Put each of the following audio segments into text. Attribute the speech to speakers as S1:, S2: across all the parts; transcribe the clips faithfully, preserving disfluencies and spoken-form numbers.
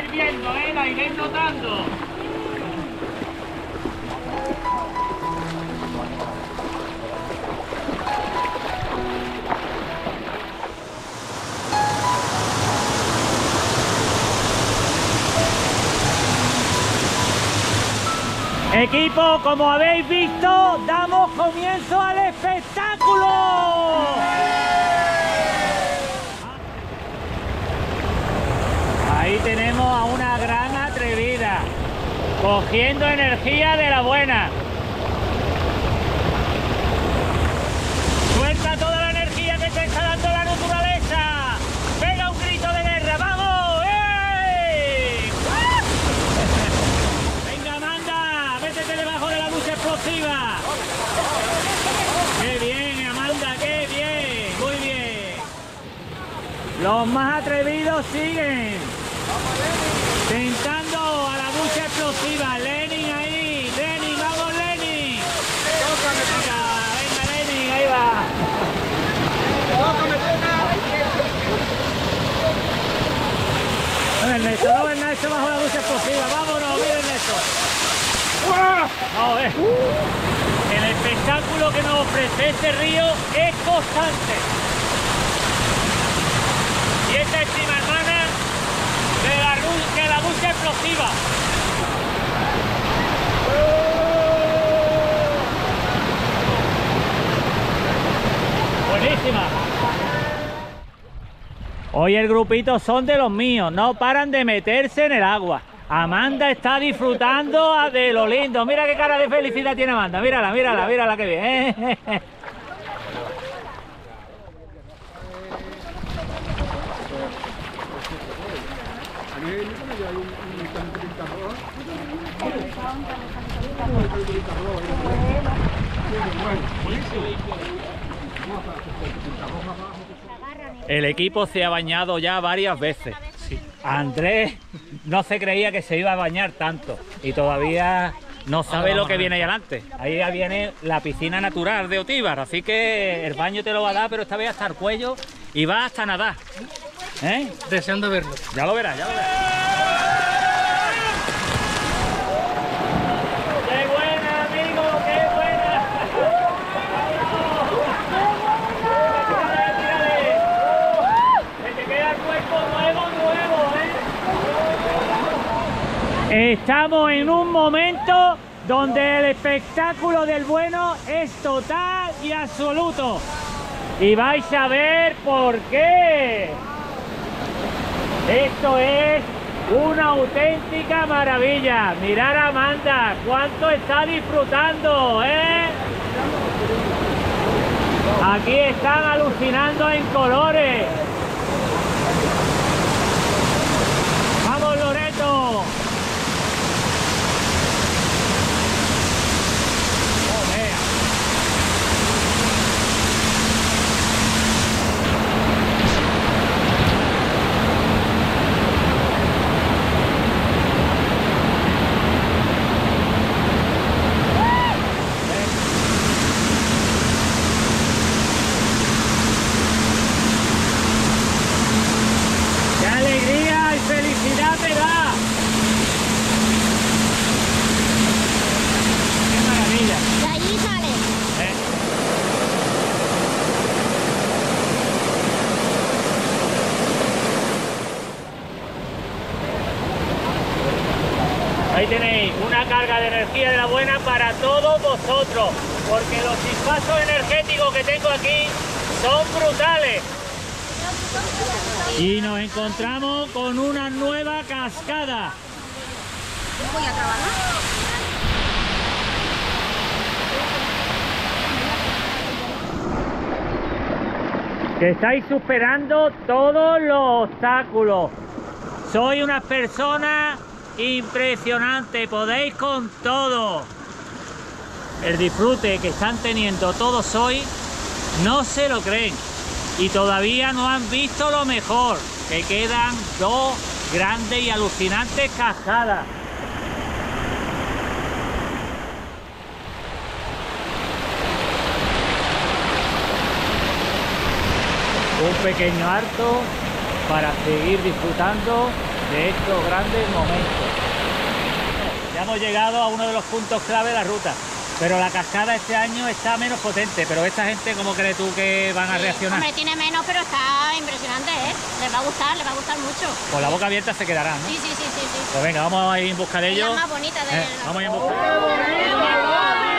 S1: iréis viendo, ¿eh? La iréis notando. Equipo, como habéis visto, damos comienzo al espectáculo. Ahí tenemos a una gran atrevida, cogiendo energía de la buena. Suelta toda la energía que te está dando la naturaleza. Pega un grito de guerra, ¡vamos! ¡Ey! Venga, Amanda, métete debajo de la lucha explosiva. ¡Qué bien, Amanda, qué bien! Muy bien. Los más atrevidos siguen. Tentando a la lucha explosiva. Lenin ahí. Lenin, vamos, Lenin. Venga, venga, Lenin, ahí va. Ven, Ernesto, no, Ernesto, bajo la lucha explosiva. Vámonos, mira, Ernesto. Vamos a ver. El espectáculo que nos ofrece este río es constante. Y esta es prima hermana de la, de la lucha explosiva. Buenísima. Hoy el grupito son de los míos, no paran de meterse en el agua. Amanda está disfrutando de lo lindo. Mira qué cara de felicidad tiene Amanda. Mírala, mírala, mírala que bien. El equipo se ha bañado ya varias veces. Sí. Andrés no se creía que se iba a bañar tanto y todavía no sabe lo que viene ahí adelante. Ahí ya viene la piscina natural de Otíbar, así que el baño te lo va a dar, pero esta vez hasta el cuello y va hasta nadar. ¿Eh?
S2: Deseando verlo.
S1: Ya lo verás, ya lo verás. ¡Qué buena, amigo! ¡Qué buena! ¡Se te queda el cuerpo nuevo, nuevo, eh! Estamos en un momento donde el espectáculo del bueno es total y absoluto. Y vais a ver por qué. Esto es una auténtica maravilla. Mirad a Amanda, cuánto está disfrutando, ¿eh? Aquí están alucinando en colores. ¡Vamos, Loreto! Ahí tenéis una carga de energía de la buena para todos vosotros, porque los chispazos energéticos que tengo aquí son brutales. Y nos encontramos con una nueva cascada.
S3: Voy a trabajar.
S1: Que estáis superando todos los obstáculos. Soy una persona impresionante, podéis con todo. El disfrute que están teniendo todos hoy no se lo creen y todavía no han visto lo mejor, que quedan dos grandes y alucinantes cascadas. Un pequeño harto para seguir disfrutando de estos grandes momentos. Ya hemos llegado a uno de los puntos clave de la ruta, pero la cascada este año está menos potente. Pero esta gente, ¿cómo crees tú que van a
S3: Sí,
S1: reaccionar?
S3: Hombre, tiene menos, pero está impresionante, ¿eh? Les va a gustar, les va a gustar mucho.
S1: Con la boca abierta se quedarán, ¿no?
S3: Sí, sí, sí, sí, sí.
S1: Pues venga, vamos a ir en busca de
S3: Es
S1: ellos.
S3: la más bonita de
S1: Eh,
S3: la-
S1: vamos a ir en busca de ellos.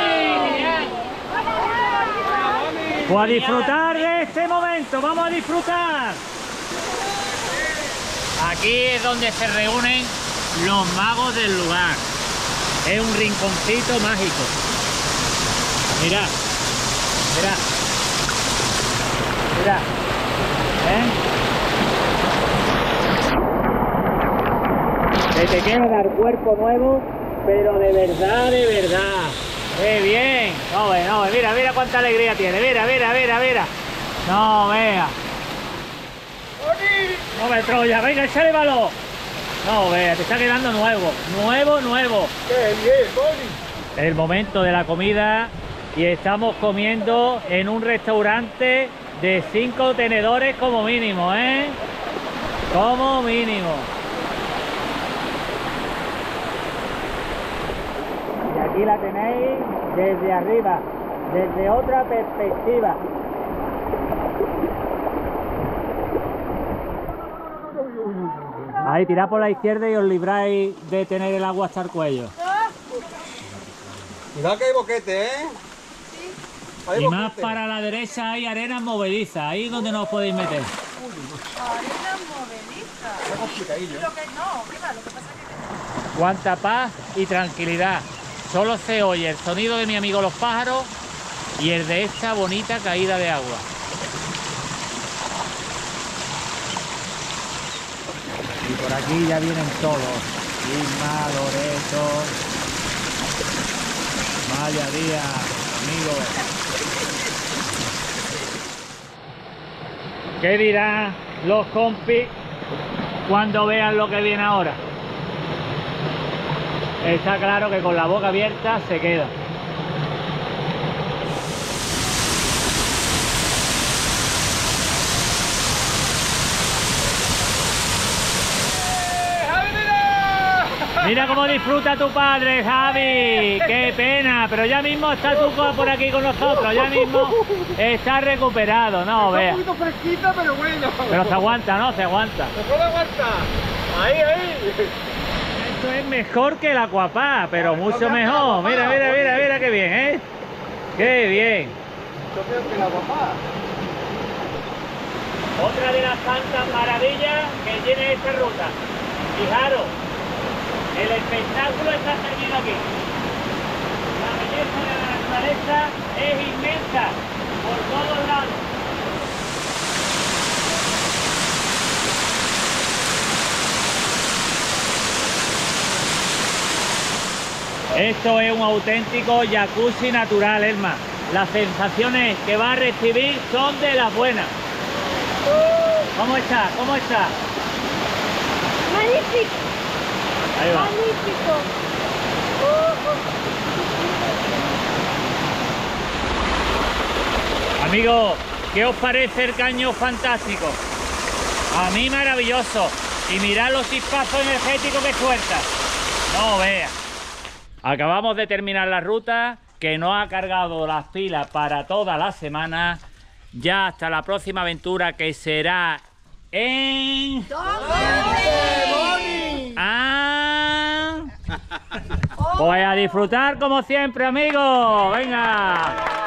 S1: Pues a disfrutar de este momento, vamos a disfrutar. Aquí es donde se reúnen los magos del lugar. Es un rinconcito mágico. Mirad, mirad, mirad. ¿Eh? Se te queda dar cuerpo nuevo, pero de verdad, de verdad. ¡Qué bien! No, ve, no, ve, mira, mira cuánta alegría tiene. Mira, mira, mira, mira. No, vea. No me Troya, venga, échale valor. No, vea, te está quedando nuevo. Nuevo, nuevo.
S2: ¡Qué bien, Boni!
S1: El momento de la comida y estamos comiendo en un restaurante de cinco tenedores como mínimo, ¿eh? Como mínimo. Y aquí la tenéis desde arriba, desde otra perspectiva. Ahí, tirad por la izquierda y os libráis de tener el agua hasta el cuello.
S2: Cuidado que hay boquete, ¿eh? Hay
S1: Y más
S2: boquete.
S1: para la derecha hay arenas movedizas, ahí donde no os podéis meter.
S4: Arena movediza.
S2: Está complicadillo.
S4: Lo que no, ¿qué va? Lo que pasa es que...
S1: Cuánta paz y tranquilidad. Solo se oye el sonido de mi amigo los pájaros y el de esta bonita caída de agua. Y por aquí ya vienen todos. Isma, Loreto, Maya Díaz, amigos. ¿Qué dirán los compis cuando vean lo que viene ahora? Está claro que con la boca abierta se queda. Mira cómo disfruta tu padre, Javi. Qué pena, pero ya mismo está tu co- por aquí con nosotros. Ya mismo está recuperado, no
S2: Está
S1: vea.
S2: un poquito fresquita, pero bueno.
S1: Pero se aguanta, ¿no? Se aguanta.
S2: Se puede aguantar. Ahí, ahí.
S1: Esto es mejor que el Aquapá, pero mucho mejor. Mira, mira, mira, mira qué bien, ¿eh? Qué bien.
S2: Yo creo que la papá.
S1: Otra de las tantas maravillas que tiene esta ruta. Fijaros, el espectáculo está servido aquí. La belleza de la naturaleza es inmensa por todos lados. Esto es un auténtico jacuzzi natural, Elma. Las sensaciones que va a recibir son de las buenas. ¿Cómo está? ¿Cómo está?
S3: Magnífico,
S1: Ahí va.
S3: magnífico.
S1: Amigos, ¿qué os parece el caño fantástico? A mí maravilloso. Y mirad los chispazos energéticos que suelta. No vea. Acabamos de terminar la ruta, que nos ha cargado las pilas para toda la semana. Ya hasta la próxima aventura, que será en... Ah... Pues a disfrutar como siempre, amigos. Venga.